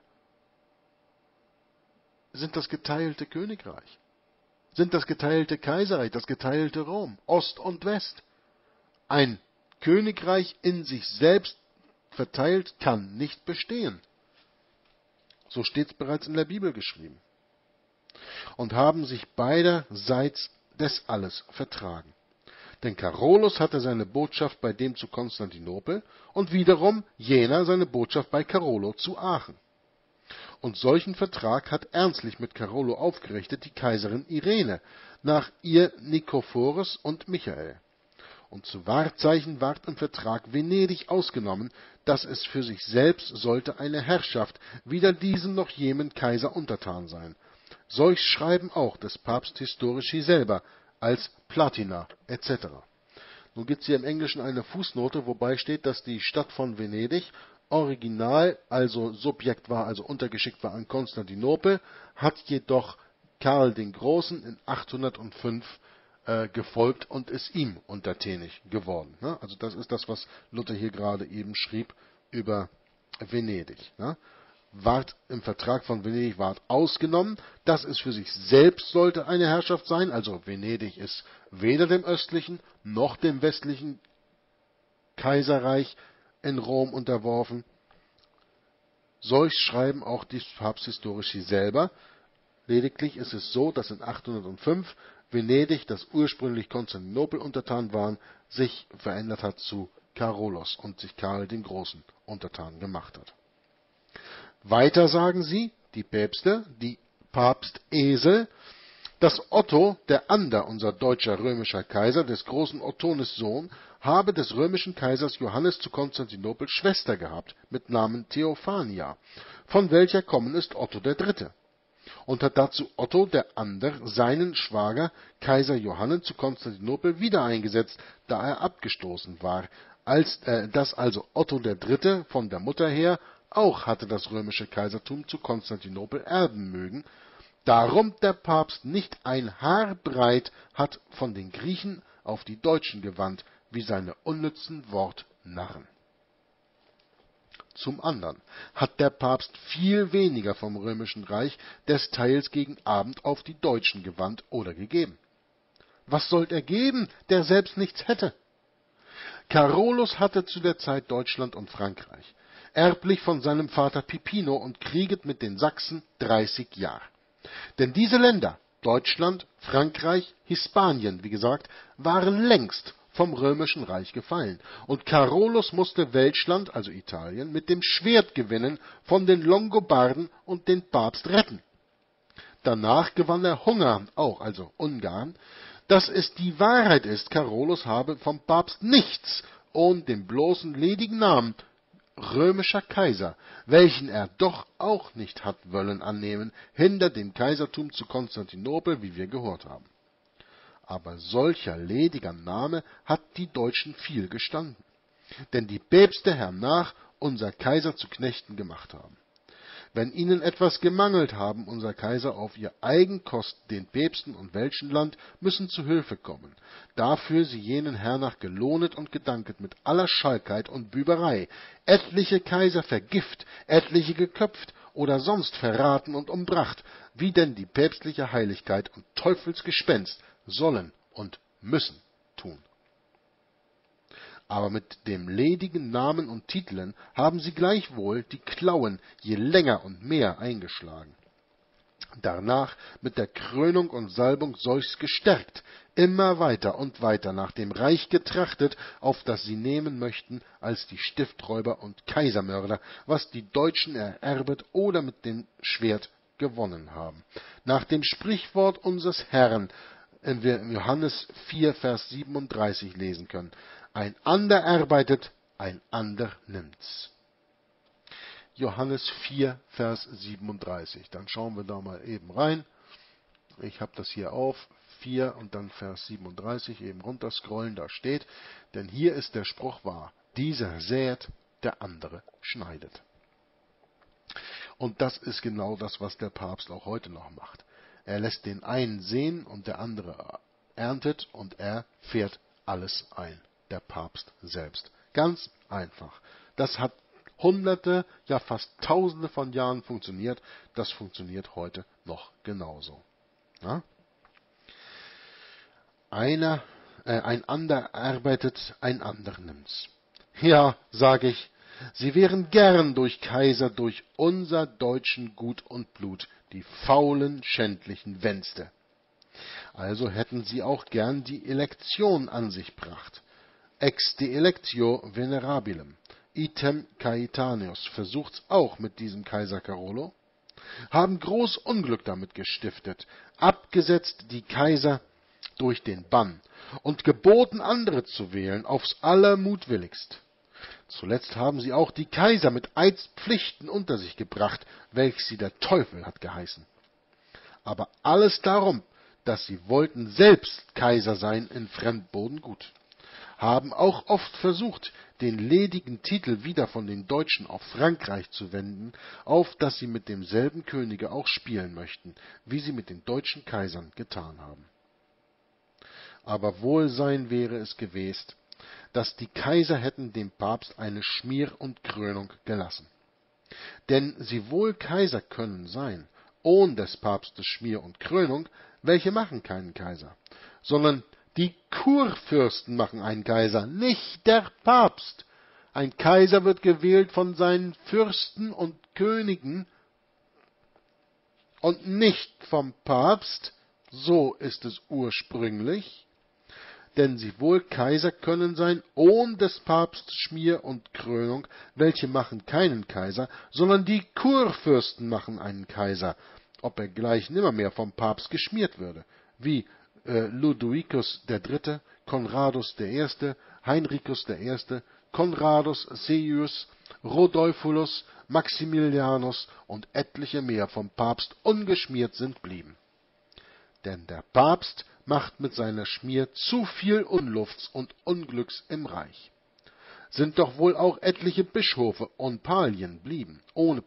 sind das geteilte Königreich, sind das geteilte Kaiserreich, das geteilte Rom, Ost und West. Ein Königreich in sich selbst verteilt kann nicht bestehen. So steht es bereits in der Bibel geschrieben. Und haben sich beiderseits des alles vertragen. Denn Carolus hatte seine Botschaft bei dem zu Konstantinopel und wiederum jener seine Botschaft bei Carolo zu Aachen. Und solchen Vertrag hat ernstlich mit Carolo aufgerichtet die Kaiserin Irene, nach ihr Nikophorus und Michael. Und zu Wahrzeichen ward im Vertrag Venedig ausgenommen, dass es für sich selbst sollte eine Herrschaft weder diesem noch jenem Kaiser untertan sein. Solch schreiben auch des Papst Historici selber, als Platina etc. Nun gibt es hier im Englischen eine Fußnote, wobei steht, dass die Stadt von Venedig original, also Subjekt war, also untergeschickt war an Konstantinopel, hat jedoch Karl den Großen in 805 gefolgt und ist ihm untertänig geworden. Ne? Also das ist das, was Luther hier gerade eben schrieb über Venedig. Ne? Ward im Vertrag von Venedig ward ausgenommen, dass es für sich selbst sollte eine Herrschaft sein, also Venedig ist weder dem östlichen noch dem westlichen Kaiserreich in Rom unterworfen. Solch schreiben auch die Papsthistorici selber. Lediglich ist es so, dass in 805 Venedig, das ursprünglich Konstantinopel untertan war, sich verändert hat zu Karolos und sich Karl den Großen untertan gemacht hat. Weiter sagen sie, die Päpste, die Papstesel, dass Otto der Ander, unser deutscher römischer Kaiser, des großen Ottones Sohn, habe des römischen Kaisers Johannes zu Konstantinopel Schwester gehabt, mit Namen Theophania, von welcher kommen ist Otto der Dritte, und hat dazu Otto der Ander seinen Schwager Kaiser Johannes zu Konstantinopel wieder eingesetzt, da er abgestoßen war, dass also Otto der Dritte von der Mutter her auch hatte das römische Kaisertum zu Konstantinopel erben mögen, darum der Papst nicht ein Haar breit hat von den Griechen auf die Deutschen gewandt, wie seine unnützen Wortnarren. Zum anderen hat der Papst viel weniger vom römischen Reich des Teils gegen Abend auf die Deutschen gewandt oder gegeben. Was sollt er geben, der selbst nichts hätte? Carolus hatte zu der Zeit Deutschland und Frankreich, erblich von seinem Vater Pipino, und krieget mit den Sachsen 30 Jahre. Denn diese Länder, Deutschland, Frankreich, Hispanien, wie gesagt, waren längst vom römischen Reich gefallen, und Carolus musste Welschland, also Italien, mit dem Schwert gewinnen, von den Longobarden und den Papst retten. Danach gewann er Ungarn auch, also Ungarn. Dass es die Wahrheit ist, Carolus habe vom Papst nichts und den bloßen ledigen Namen römischer Kaiser, welchen er doch auch nicht hat wollen annehmen, hinter dem Kaisertum zu Konstantinopel, wie wir gehört haben. Aber solcher lediger Name hat die Deutschen viel gestanden, denn die Päpste hernach unser Kaiser zu Knechten gemacht haben. Wenn ihnen etwas gemangelt haben, unser Kaiser auf ihr Eigenkost den Päpsten und Welschenland müssen zu Hilfe kommen, dafür sie jenen hernach gelohnet und gedanket mit aller Schalkheit und Büberei, etliche Kaiser vergift, etliche geköpft oder sonst verraten und umbracht, wie denn die päpstliche Heiligkeit und Teufelsgespenst sollen und müssen tun. Aber mit dem ledigen Namen und Titeln haben sie gleichwohl die Klauen je länger und mehr eingeschlagen. Danach mit der Krönung und Salbung solchs gestärkt, immer weiter und weiter nach dem Reich getrachtet, auf das sie nehmen möchten, als die Stifträuber und Kaisermörder, was die Deutschen ererbet oder mit dem Schwert gewonnen haben. Nach dem Sprichwort unseres Herrn, wir in Johannes 4, Vers 37 lesen können: Ein ander arbeitet, ein ander nimmt's. Johannes 4, Vers 37. Dann schauen wir da mal eben rein. Ich habe das hier auf, 4 und dann Vers 37, eben runterscrollen, da steht: Denn hier ist der Spruch wahr, dieser sät, der andere schneidet. Und das ist genau das, was der Papst auch heute noch macht. Er lässt den einen säen und der andere erntet, und er fährt alles ein, der Papst selbst. Ganz einfach. Das hat Hunderte, ja fast Tausende von Jahren funktioniert. Das funktioniert heute noch genauso. Ja? Ein ander arbeitet, ein ander nimmt's. Ja, sag ich, sie wären gern durch Kaiser, durch unser deutschen Gut und Blut, die faulen, schändlichen Wänste. Also hätten sie auch gern die Elektion an sich bracht. Ex de electio venerabilem. Item Caetanius versucht's auch mit diesem Kaiser Carolo, haben groß Unglück damit gestiftet, abgesetzt die Kaiser durch den Bann und geboten, andere zu wählen, aufs allermutwilligst. Zuletzt haben sie auch die Kaiser mit Eidspflichten unter sich gebracht, welch sie der Teufel hat geheißen. Aber alles darum, dass sie wollten selbst Kaiser sein in Fremdboden gut. Haben auch oft versucht, den ledigen Titel wieder von den Deutschen auf Frankreich zu wenden, auf dass sie mit demselben Könige auch spielen möchten, wie sie mit den deutschen Kaisern getan haben. Aber Wohlsein wäre es gewesen, dass die Kaiser hätten dem Papst eine Schmier und Krönung gelassen. Denn sie wohl Kaiser können sein, ohn des Papstes Schmier und Krönung, welche machen keinen Kaiser, sondern die Kurfürsten machen einen Kaiser, nicht der Papst. Ein Kaiser wird gewählt von seinen Fürsten und Königen und nicht vom Papst, so ist es ursprünglich, denn sie wohl Kaiser können sein, ohn des Papstes Schmier und Krönung, welche machen keinen Kaiser, sondern die Kurfürsten machen einen Kaiser, ob er gleich nimmermehr vom Papst geschmiert würde, wie Ludovicus III., Conradus I., Heinricus I., Conradus Seius, Rodolphus, Maximilianus und etliche mehr vom Papst ungeschmiert sind blieben. Denn der Papst macht mit seiner Schmier zu viel Unlufts und Unglücks im Reich. Sind doch wohl auch etliche Bischöfe ohne Palien blieben.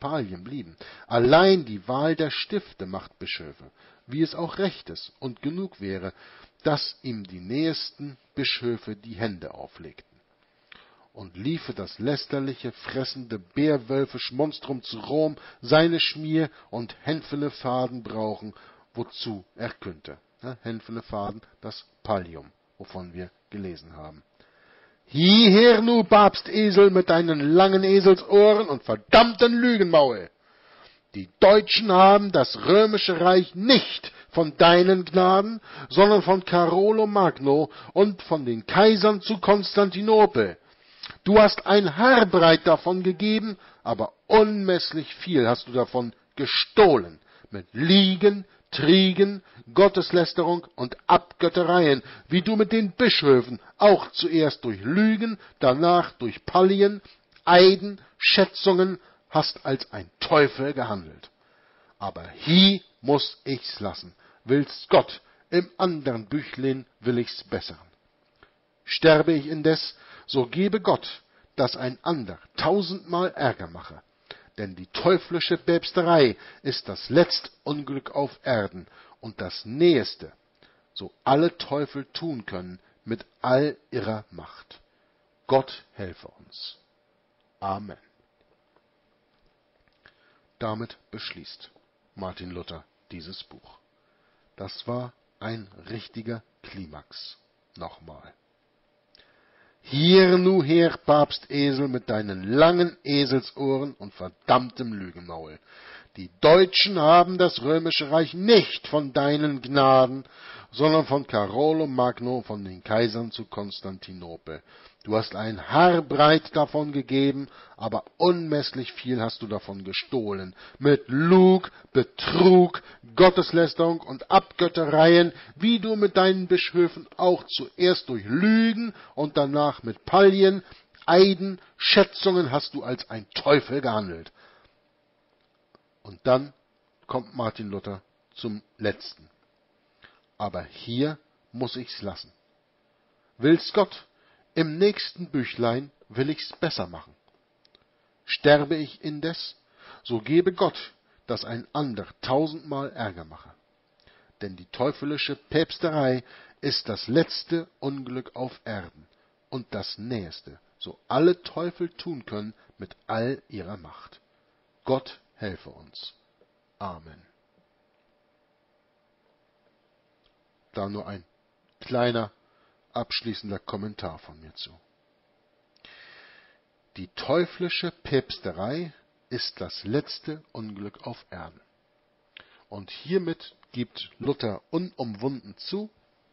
Allein die Wahl der Stifte macht Bischöfe, wie es auch recht ist und genug wäre, dass ihm die nächsten Bischöfe die Hände auflegten. Und liefe das lästerliche, fressende, bärwölfisch Monstrum zu Rom seine Schmier und hänfene Faden brauchen, wozu er könnte. Hänfene Faden, das Pallium, wovon wir gelesen haben. Hieher nu, Papstesel, mit deinen langen Eselsohren und verdammten Lügenmaul! Die Deutschen haben das römische Reich nicht von deinen Gnaden, sondern von Carolo Magno und von den Kaisern zu Konstantinopel. Du hast ein Haarbreit davon gegeben, aber unmesslich viel hast du davon gestohlen, mit Liegen, Triegen, Gotteslästerung und Abgöttereien, wie du mit den Bischöfen auch zuerst durch Lügen, danach durch Pallien, Eiden, Schätzungen hast als ein Teufel gehandelt. Aber hie muß ich's lassen, will's Gott, im andern Büchlein will ich's bessern. Sterbe ich indes, so gebe Gott, dass ein ander 1000-mal Ärger mache. Denn die teuflische Päpsterei ist das letzte Unglück auf Erden und das nächste, so alle Teufel tun können mit all ihrer Macht. Gott helfe uns. Amen. Damit beschließt Martin Luther dieses Buch. Das war ein richtiger Klimax. Nochmal. Hier nu her, Papstesel, mit deinen langen Eselsohren und verdammtem Lügenmaul. Die Deutschen haben das römische Reich nicht von deinen Gnaden, sondern von Carolo Magno, von den Kaisern zu Konstantinopel. Du hast ein Haarbreit davon gegeben, aber unmesslich viel hast du davon gestohlen. Mit Lug, Betrug, Gotteslästerung und Abgöttereien, wie du mit deinen Bischöfen auch zuerst durch Lügen und danach mit Pallien, Eiden, Schätzungen hast du als ein Teufel gehandelt. Und dann kommt Martin Luther zum Letzten. Aber hier muss ich's lassen. Will's Gott, im nächsten Büchlein will ich's besser machen. Sterbe ich indes, so gebe Gott, dass ein ander 1000-mal Ärger mache. Denn die teuflische Päpsterei ist das letzte Unglück auf Erden und das nächste, so alle Teufel tun können mit all ihrer Macht. Gott helfe uns. Amen. Da nur ein kleiner abschließender Kommentar von mir zu. Die teuflische Päpsterei ist das letzte Unglück auf Erden. Und hiermit gibt Luther unumwunden zu,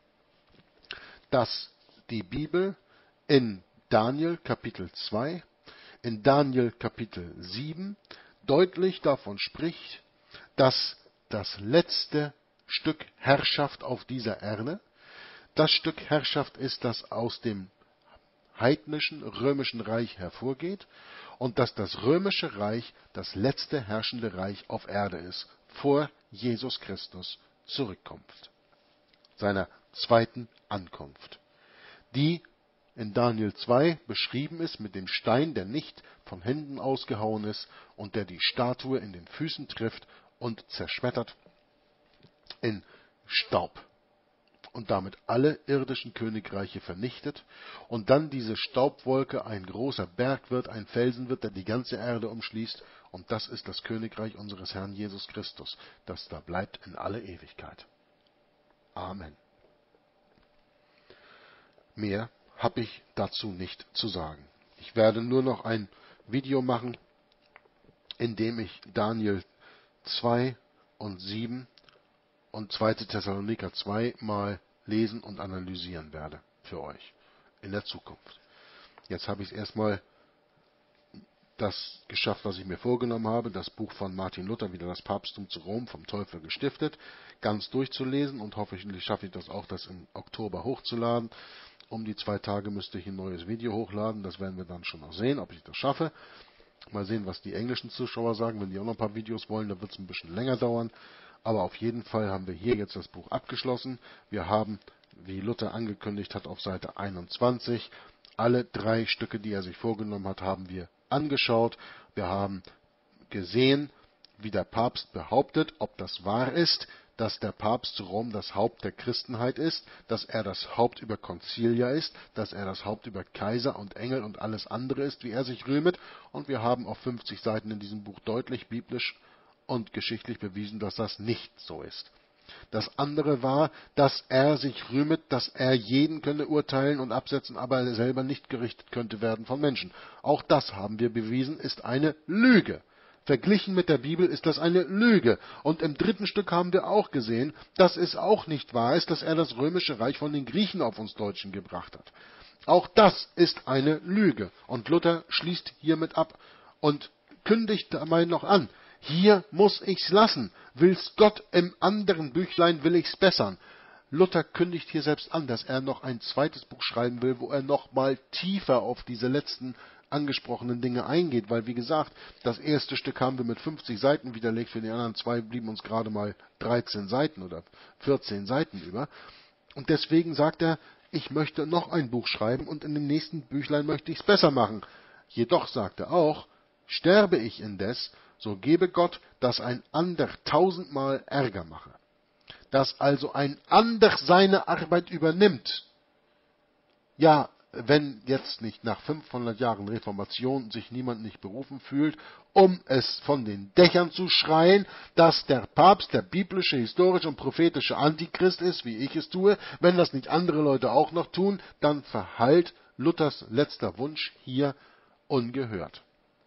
dass die Bibel in Daniel Kapitel 2, in Daniel Kapitel 7 deutlich davon spricht, dass das letzte Stück Herrschaft auf dieser Erde das Stück Herrschaft ist, das aus dem heidnischen römischen Reich hervorgeht und dass das römische Reich das letzte herrschende Reich auf Erde ist, vor Jesus Christus Zurückkunft, seiner zweiten Ankunft, die in Daniel 2 beschrieben ist mit dem Stein, der nicht von Händen ausgehauen ist und der die Statue in den Füßen trifft und zerschmettert in Staub. und damit alle irdischen Königreiche vernichtet und dann diese Staubwolke ein großer Berg wird, ein Felsen wird, der die ganze Erde umschließt, und das ist das Königreich unseres Herrn Jesus Christus, das da bleibt in alle Ewigkeit. Amen. Mehr habe ich dazu nicht zu sagen. Ich werde nur noch ein Video machen, in dem ich Daniel 2 und 7 und 2. Thessaloniker 2 mal lesen und analysieren werde für euch in der Zukunft. Jetzt habe ich erstmal das geschafft, was ich mir vorgenommen habe, das Buch von Martin Luther, wieder das Papsttum zu Rom, vom Teufel gestiftet, ganz durchzulesen, und hoffentlich schaffe ich das auch, das im Oktober hochzuladen. Um die 2 Tage müsste ich ein neues Video hochladen, das werden wir dann schon noch sehen, ob ich das schaffe. Mal sehen, was die englischen Zuschauer sagen, wenn die auch noch ein paar Videos wollen, dann wird es ein bisschen länger dauern. Aber auf jeden Fall haben wir hier jetzt das Buch abgeschlossen. Wir haben, wie Luther angekündigt hat, auf Seite 21 alle 3 Stücke, die er sich vorgenommen hat, haben wir angeschaut. Wir haben gesehen, wie der Papst behauptet, ob das wahr ist, dass der Papst zu Rom das Haupt der Christenheit ist, dass er das Haupt über Konzilia ist, dass er das Haupt über Kaiser und Engel und alles andere ist, wie er sich rühmet. Und wir haben auf 50 Seiten in diesem Buch deutlich biblisch und geschichtlich bewiesen, dass das nicht so ist. Das andere war, dass er sich rühmet, dass er jeden könne urteilen und absetzen, aber er selber nicht gerichtet könnte werden von Menschen. Auch das haben wir bewiesen, ist eine Lüge. Verglichen mit der Bibel ist das eine Lüge. Und im 3. Stück haben wir auch gesehen, dass es auch nicht wahr ist, dass er das römische Reich von den Griechen auf uns Deutschen gebracht hat. Auch das ist eine Lüge. Und Luther schließt hiermit ab und kündigt dabei noch an: Hier muss ich's lassen. Will's Gott, im anderen Büchlein will ich's bessern. Luther kündigt hier selbst an, dass er noch ein zweites Buch schreiben will, wo er noch mal tiefer auf diese letzten angesprochenen Dinge eingeht, weil, wie gesagt, das erste Stück haben wir mit 50 Seiten widerlegt, für die anderen 2 blieben uns gerade mal 13 Seiten oder 14 Seiten über. Und deswegen sagt er, ich möchte noch ein Buch schreiben und in dem nächsten Büchlein möchte ich es besser machen. Jedoch sagt er auch, sterbe ich indes, so gebe Gott, dass ein ander 1000-mal Ärger mache. Dass also ein ander seine Arbeit übernimmt. Ja, wenn jetzt nicht nach 500 Jahren Reformation sich niemand nicht berufen fühlt, um es von den Dächern zu schreien, dass der Papst der biblische, historische und prophetische Antichrist ist, wie ich es tue, wenn das nicht andere Leute auch noch tun, dann verhallt Luthers letzter Wunsch hier ungehört.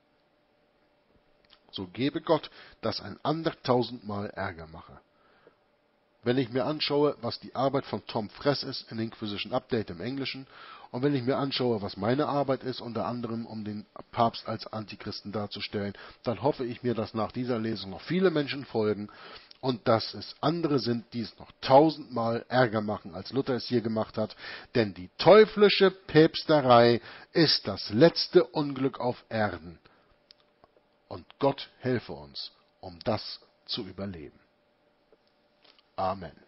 So gebe Gott, dass ein ander 1000-mal Ärger mache. Wenn ich mir anschaue, was die Arbeit von Tom Friess ist in Inquisition Update im Englischen, und wenn ich mir anschaue, was meine Arbeit ist, unter anderem um den Papst als Antichristen darzustellen, dann hoffe ich mir, dass nach dieser Lesung noch viele Menschen folgen und dass es andere sind, die es noch 1000-mal Ärger machen, als Luther es hier gemacht hat. Denn die teuflische Päpsterei ist das letzte Unglück auf Erden. Und Gott helfe uns, um das zu überleben. Amen.